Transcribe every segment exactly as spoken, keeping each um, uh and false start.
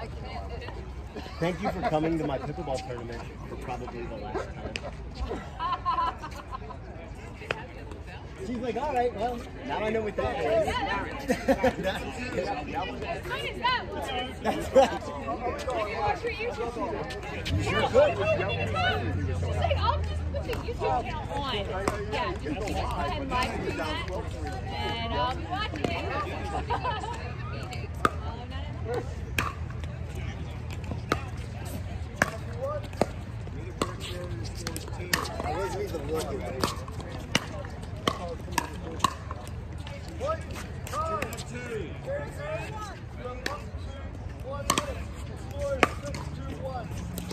Thank you for coming to my pickleball tournament for probably the last time. She's like, all right, well, now I know what that is. That's, that's right. You sure could. She's like, I'll just put the YouTube channel on. Yeah, just, just go ahead and live stream that, and I'll be watching. I wasn't even looking at it. One, two, two. One minute. Four, six, two, one.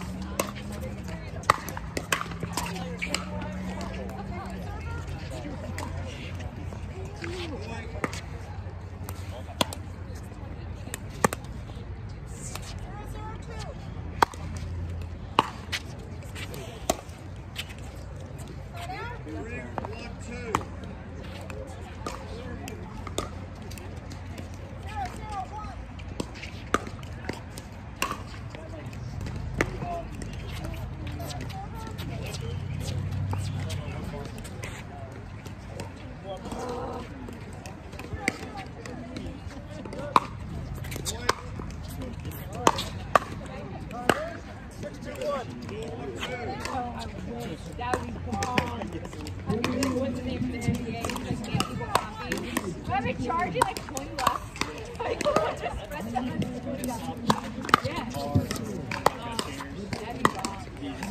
Charge you like twenty bucks. Like, just spread that. Yeah. Oh, that'd be bomb.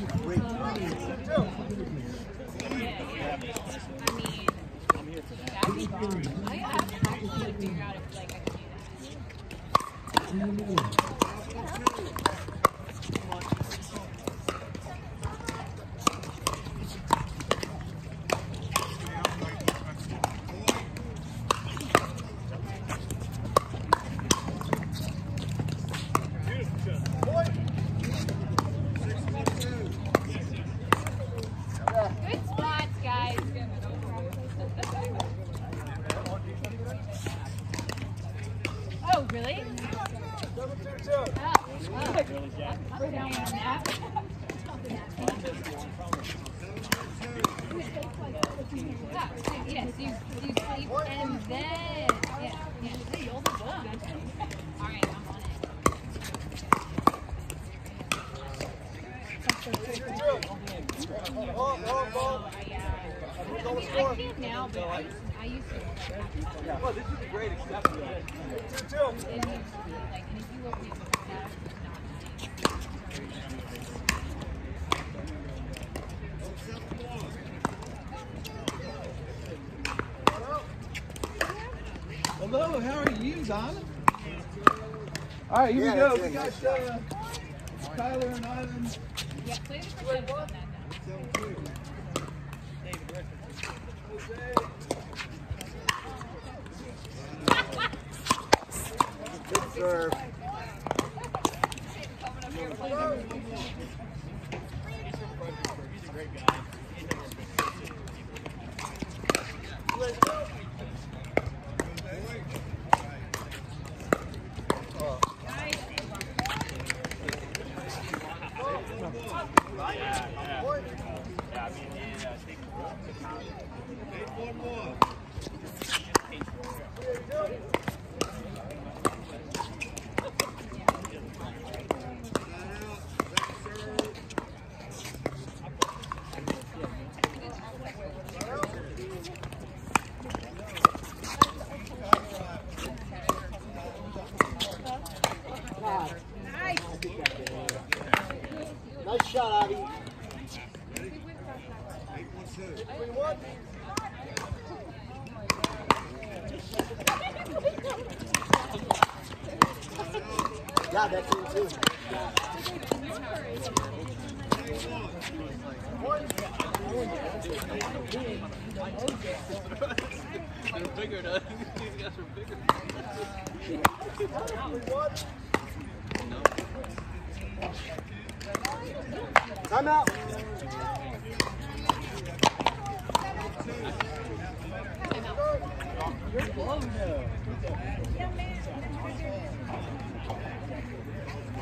Yeah, yeah. I mean, that'd be bomb. I have to actually figure out if like I can do that. Really? Double two, two. Oh, oh. We're down on that. Yes, you, you sleep and then, yeah, yeah. Hey, you'll be good. All right, I'm on it. Oh, oh, oh. I can't now, but I, I used to. Yeah. Oh, this is a great exception. Two, two. It needs to be like, and if you look at that, Hello, how are you, Donna? All right, here yeah, we go. We got uh, Tyler and Ivan. yeah, play the first one on that now. Good serve. He's a great guy. Nice shot, Abhi. Yeah, that's it too. They're bigger, though. These guys are bigger. No. Time out. You're blown now.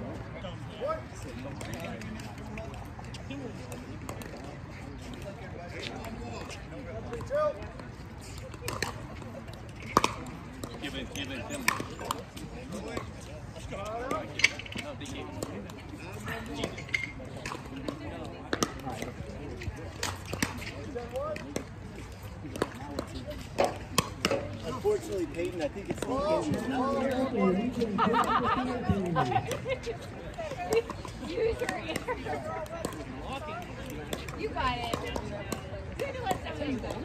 Give it, give it, give it. Unfortunately, Peyton, I think it's the engine. Use your ear. You got it. Let somebody go.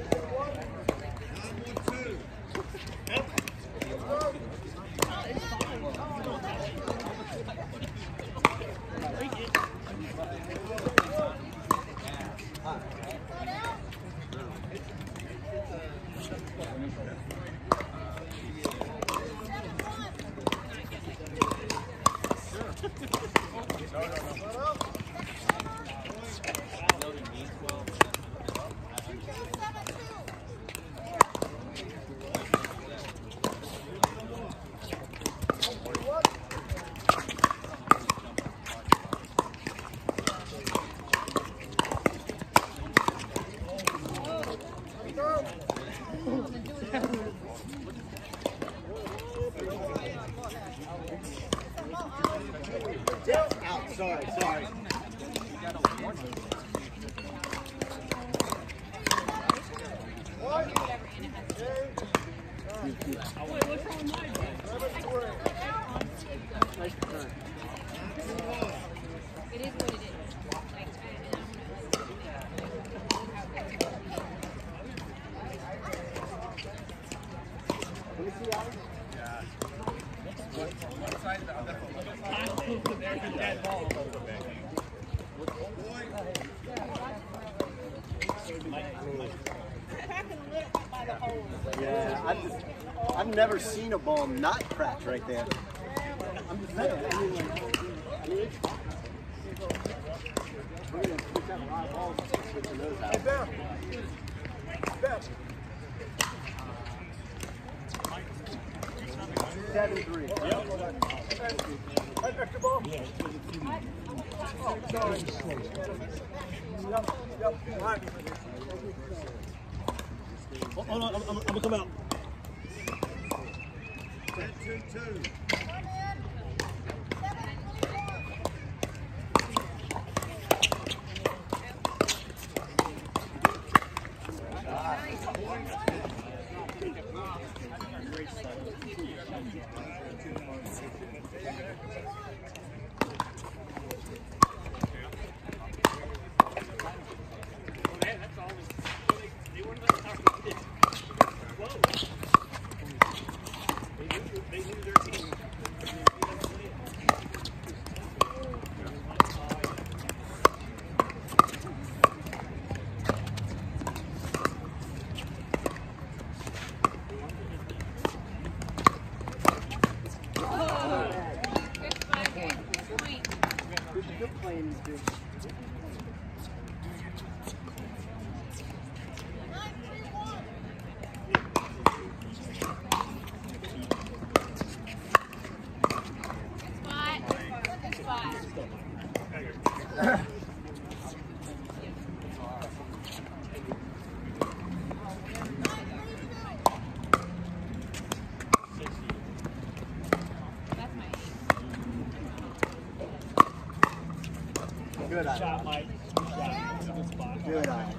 Out, sorry, sorry. It is what it is. Like, Let me see, Alex. One side, the other. There's a dead ball. Yeah, I've, just, I've never seen a ball not cracked right there. I'm just saying. I mean, like, I mean, it's we're going to push out a lot of balls and switching those out. Hey, Beth. Beth. seven three. Yep. Extra ball. Oh, sorry. Yep, yep. All right. Hold on, I'm, I'm, I'm gonna come out. ten two two. Good eye. Shot, Mike. Shot. Good eye.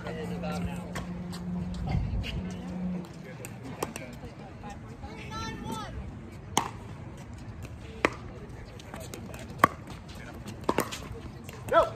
Go!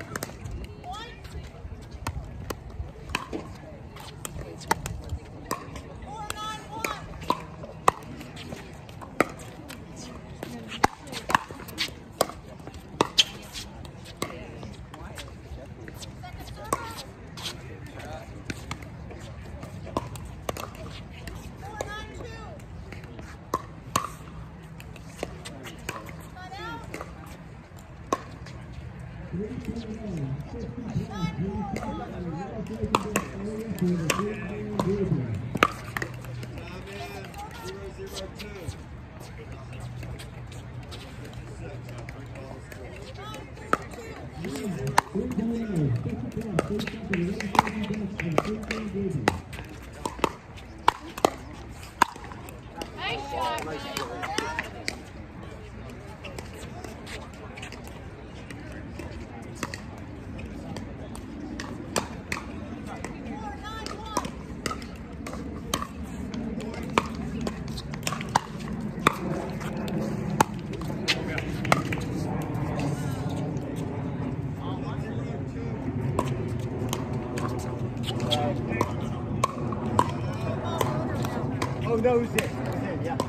Nice shot. Oh, no, it was it. It was it, yeah.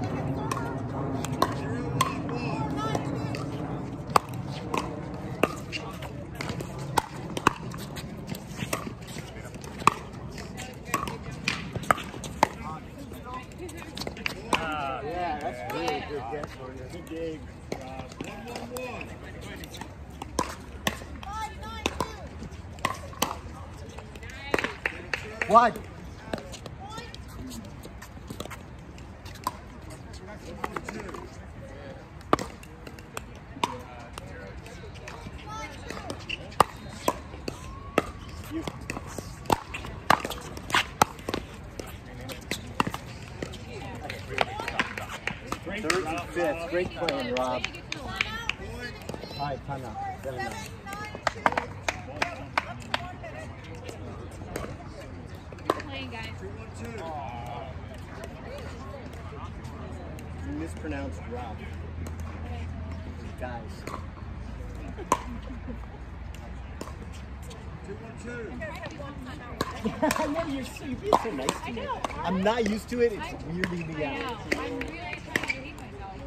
Uh, Yeah, that's really good guess for you. good game. What? You. Great Third job, and fifth. Rob. Great playing, Rob. Way to get to the line. All right, time out. Seven nine. Playing, guys. You mispronounced Rob. Guys. I know you're so, you're being so nice to me. I'm not used to it. It's weirding me I know. out. I'm really trying to relieve myself.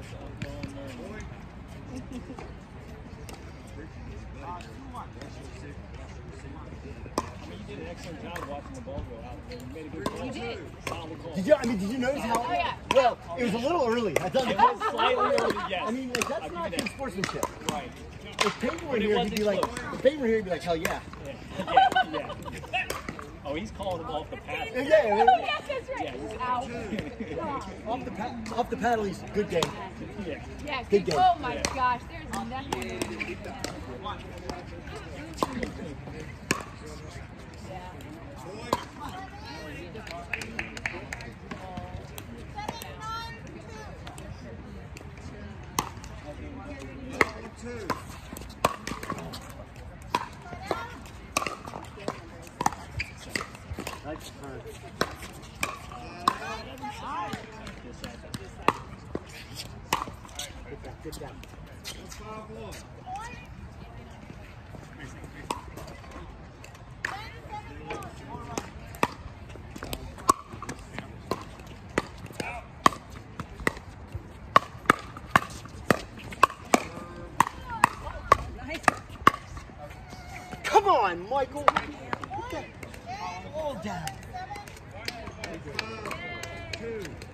I mean, you did an excellent job watching the ball go out. You made a good call. You did. Solid call. Did you? I mean, did you notice how? Oh, yeah. Well, it was a little early. I thought It was slightly early, yes. I mean, like, I'll that's give not you good that. sportsmanship. Right. If Payton were But it here, he'd be like, wasn't close. if Payton were here, he'd be like, hell yeah. Yeah. Yeah. yeah. Oh, he's calling him off the pad. Yeah, yeah, Oh, yeah. yes, that's right. Yeah. Ow. Off the pad, off the paddle, he's good game. Yeah. Yeah, Good good. game. Oh my Yeah. gosh, there's nothing. Nice turn. Get that, get that. Come on, Michael. Get that ball down. Two.